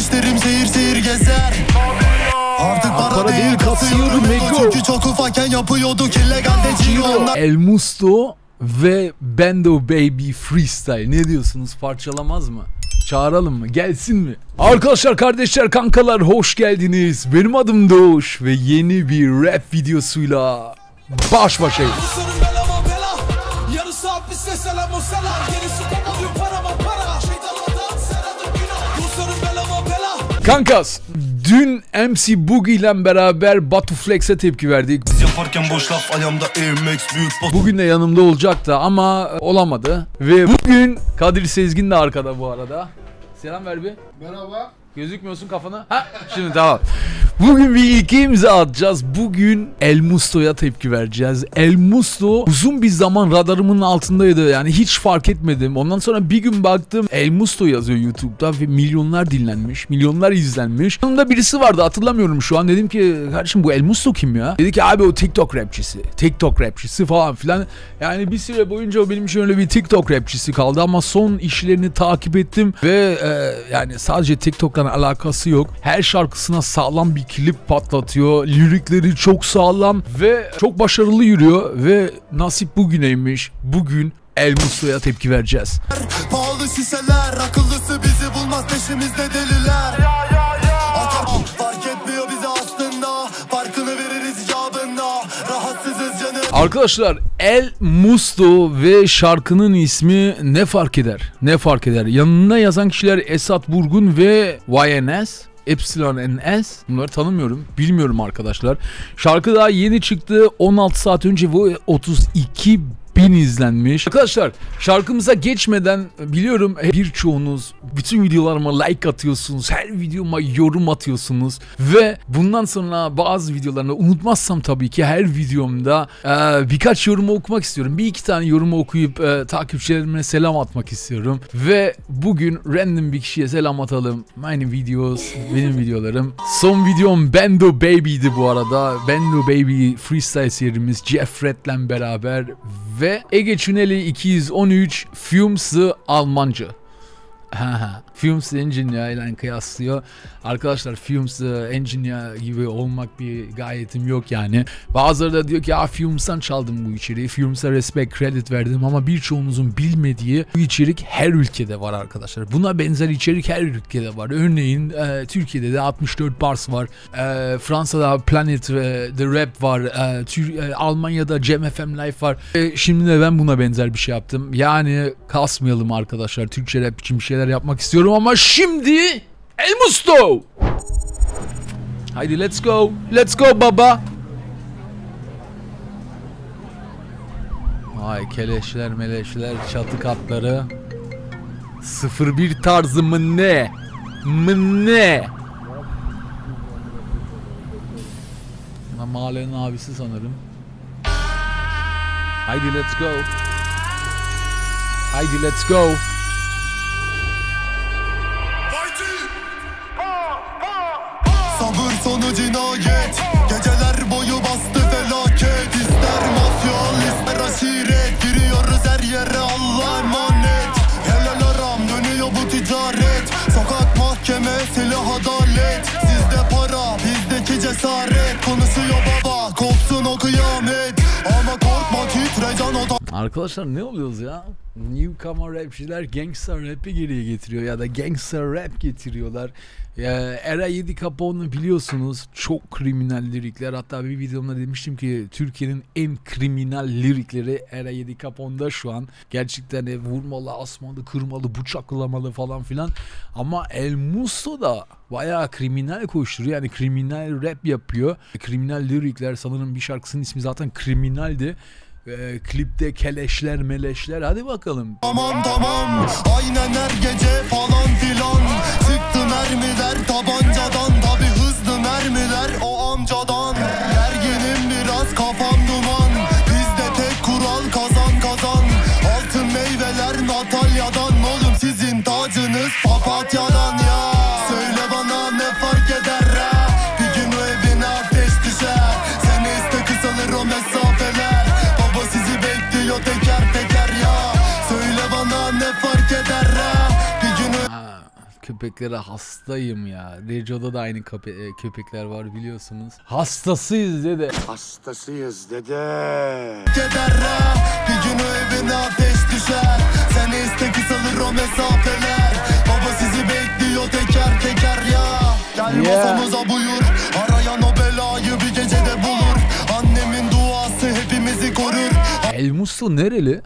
müşterim şehir şehir gezer. Artık para değil kasıyorum ego. Çünkü çok ufakken yapıyorduk illegalde Gio. El Musto ve Bando Baby Freestyle. Ne diyorsunuz? Parçalamaz mı? Çağıralım mı? Gelsin mi? Arkadaşlar, kardeşler, kankalar, hoş geldiniz. Benim adım Doğuş ve yeni bir rap videosuyla baş başayız. Kankas, dün MC Boogie ile beraber Batu Flex'e tepki verdik. Yaparken boş laf ayağımda Air Max büyük bot. Bugün de yanımda olacaktı ama olamadı. Ve bugün Kadir Sezgin de arkada bu arada. Selam ver bir. Merhaba. Gözükmüyorsun kafana. Ha, şimdi tamam. Bugün bir ilke imza atacağız. Bugün El Musto'ya tepki vereceğiz. El Musto uzun bir zaman radarımın altındaydı. Yani hiç fark etmedim. Ondan sonra bir gün baktım, El Musto yazıyor YouTube'da ve milyonlar dinlenmiş. Milyonlar izlenmiş. Yanımda birisi vardı, hatırlamıyorum şu an. Dedim ki kardeşim, bu El Musto kim ya? Dedi ki abi o TikTok rapçisi. TikTok rapçisi falan filan. Yani bir süre boyunca o benim için öyle bir TikTok rapçisi kaldı ama son işlerini takip ettim ve yani sadece TikTok'la alakası yok. Her şarkısına sağlam bir klip patlatıyor. Lirikleri çok sağlam ve çok başarılı yürüyor ve nasip bugüneymiş. Bugün El Musto'ya tepki vereceğiz. Pahalı şişeler, akıllısı bizi bulmaz, peşimizde deliler. Fark etmiyor bize aslında, farkını veririz icabında. Rahatsızız canım. Arkadaşlar, El Musto ve şarkının ismi ne fark eder? Ne fark eder? Yanına yazan kişiler Esat Burgun ve YNS. Epsilon NS. Bunları tanımıyorum. Bilmiyorum arkadaşlar. Şarkı daha yeni çıktı. 16 saat önce bu 32 bin izlenmiş. Arkadaşlar, şarkımıza geçmeden biliyorum birçoğunuz bütün videolarıma like atıyorsunuz. Her videoma yorum atıyorsunuz. Ve bundan sonra bazı videolarımda unutmazsam tabii ki her videomda birkaç yorumu okumak istiyorum. Bir iki tane yorumu okuyup takipçilerime selam atmak istiyorum. Ve bugün random bir kişiye selam atalım. My videos, benim videolarım. Son videom Bando Baby'di bu arada. Bando Baby Freestyle serimiz Jeff Red'le beraber. Ve Ege Çüneli 213 Fumes'ı Almanca. Fumes Engineer ile kıyaslıyor. Arkadaşlar, Fumes Engineer gibi olmak bir gayetim yok yani. Bazıları da diyor ki ya Fumes'tan çaldım bu içeriği. Fumes'a respect, credit verdim ama birçoğunuzun bilmediği bu içerik her ülkede var arkadaşlar. Buna benzer içerik her ülkede var. Örneğin Türkiye'de de 64 Bars var. Fransa'da Planet The Rap var. Almanya'da Cem FM Live var. Şimdi de ben buna benzer bir şey yaptım. Yani kasmayalım arkadaşlar. Türkçe rap için bir şeyler yapmak istiyorum ama şimdi El Musto. Haydi let's go. Let's go baba. Vay keleşler meleşler, çatı katları. 01 tarzı mı ne? Mı ne? Mahallenin abisi sanırım. Haydi let's go. Haydi let's go. Sabır sonu cinayet, geceler boyu bastı felaket. İster mafya ister aşiret, giriyoruz her yere Allah'a emanet. Helal aram dönüyor bu ticaret, sokak mahkeme silah adalet. Sizde para bizdeki cesaret, konuşuyor baba kopsun o kıyamet. Ama korkma titre can o. Arkadaşlar ne oluyoruz ya? Newcomer rapçiler gangster rap'i geriye getiriyor ya da gangster rap getiriyorlar. Era 7 Capone'u biliyorsunuz, çok kriminal lirikler. Hatta bir videomda demiştim ki Türkiye'nin en kriminal lirikleri Era 7 Capone'da şu an. Gerçekten vurmalı, asmalı, kırmalı, bıçaklamalı falan filan. Ama El Musto da bayağı kriminal koşturuyor. Yani kriminal rap yapıyor. Kriminal lirikler, sanırım bir şarkısının ismi zaten Kriminal'di. Klipte keleşler meleşler, hadi bakalım. Tamam aynen her gece falan filan. Çıktı mermiler tabancadan, tabi hızlı mermiler o amcadan. Gerginim biraz, kafam duman, bizde tek kural kazan kazan. Altın meyveler Natalya'dan, oğlum sizin tacınız papatyadan ya. Söyle bana ne fark eder ha? Bir gün o evine ateş düşer, seni iste kısalır o mesafeler. Baba sizi bekliyor teker teker ya. Söyle bana ne fark eder ha? Bir gün köpeklere hastayım ya. Rejo'da da aynı köpekler var biliyorsunuz. Hastasıyız dede. Hastasıyız dede. Keder bir gün o evine ateş düşer. Sen iste kısalır o mesafeler. Baba sizi bekliyor teker teker ya. Gel masamıza buyur. Arayan o belayı bir gecede bulur. Annemin duası hepimizi korur. El Musto nereli?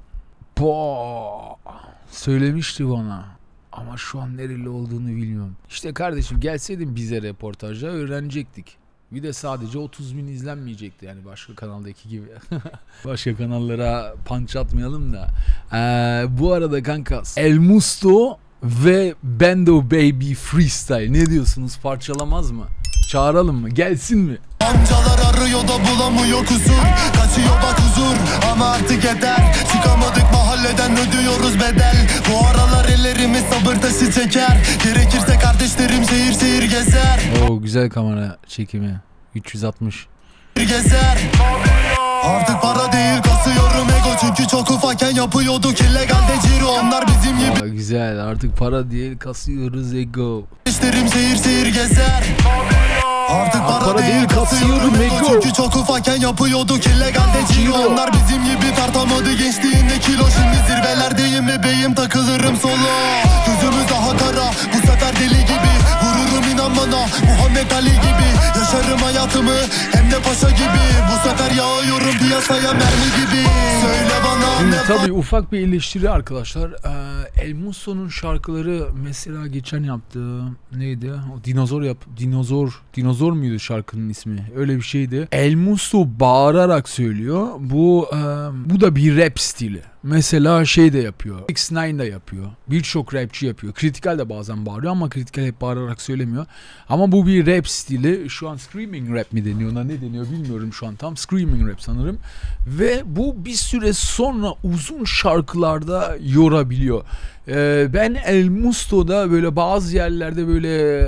Söylemişti bana. Ama şu an nereli olduğunu bilmiyorum. İşte kardeşim gelseydin bize reportajda öğrenecektik. Bir de sadece 30.000 izlenmeyecekti yani başka kanaldaki gibi. Başka kanallara punch atmayalım da. Bu arada kankas El Musto ve Bando Baby Freestyle ne diyorsunuz, parçalamaz mı? Çağıralım mı? Gelsin mi? Amcalar arıyor da bulamıyor kusur. Kaçıyor bak huzur ama artık yeter. Çıkamadık mahalleden ödüyoruz bedel. Bu aralar ellerimiz sabır taşı çeker. Gerekirse kardeşlerim şehir şehir gezer. Oo güzel kamera çekimi. 360 gezer. Artık para değil kasıyorum ego. Çünkü çok ufakken yapıyorduk illegalde ciro. Onlar bizim gibi. güzel artık para değil kasıyoruz ego. Kardeşlerim şehir şehir gezer. Artık para değil kasıyorum ego. Çünkü çok ufakken yapıyorduk illegalde ciro. Onlar bizim gibi tartamadı gençliğinde kilo. Şimdi zirvelerdeyim bebeğim takılırım solo. Gözümüz daha kara bu sefer deli gibi. Vururum inan bana Muhammed Ali gibi. Yaşarım hayatımı hem de paşa gibi. Bu sefer yağıyorum piyasaya mermi gibi. Söyle bana ne tabii ufak bir eleştiri arkadaşlar. El Musto'nun şarkıları mesela geçen yaptığı neydi? O dinozor muydu şarkının ismi? Öyle bir şeydi. El Musto bağırarak söylüyor. Bu da bir rap stili. Mesela şey de yapıyor. X9 da yapıyor. Birçok rapçi yapıyor. Kritikal de bazen bağırıyor ama Kritikal hep bağırarak söylemiyor. Ama bu bir rap stili. Şu an screaming rap mi deniyor? Ona ne deniyor bilmiyorum şu an. Tam screaming rap sanırım. Ve bu bir süre sonra uzun şarkılarda yorabiliyor. Ben El Musto'da böyle bazı yerlerde böyle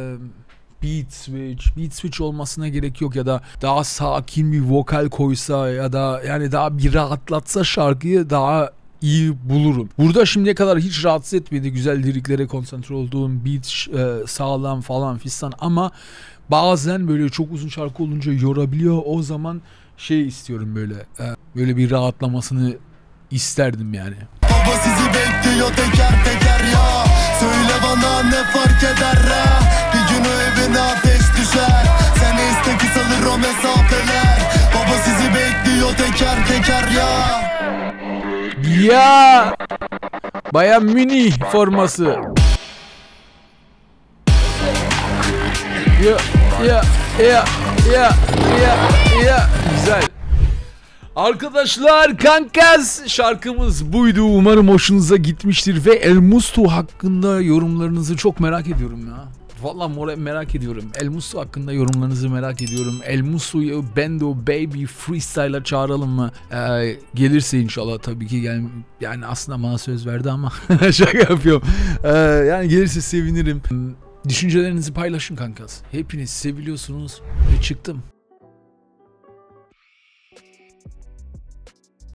beat switch olmasına gerek yok ya da daha sakin bir vokal koysa ya da yani daha bir rahatlatsa şarkıyı daha iyi bulurum. Burada şimdiye kadar hiç rahatsız etmedi. Güzel liriklere konsantre olduğum beat sağlam falan fistan ama bazen böyle çok uzun şarkı olunca yorabiliyor. O zaman şey istiyorum böyle bir rahatlamasını isterdim yani. Baba sizi bekliyor teker teker ya. Söyle bana ne fark eder ha? Bir gün o evine ateş düşer. Sen iste kısalır o mesafeler. Baba sizi bekliyor teker teker ya. Ya Bayern Münih forması. Ya güzel. Arkadaşlar kankas şarkımız buydu. Umarım hoşunuza gitmiştir ve El Musto hakkında yorumlarınızı çok merak ediyorum ya. Vallahi merak ediyorum. El Musto hakkında yorumlarınızı merak ediyorum. El Musto'yu Bando Baby Freestyle'a çağıralım mı? Gelirse inşallah tabii ki yani aslında bana söz verdi ama şaka yapıyorum. Yani gelirse sevinirim. Düşüncelerinizi paylaşın kankas. Hepiniz seviliyorsunuz ve çıktım.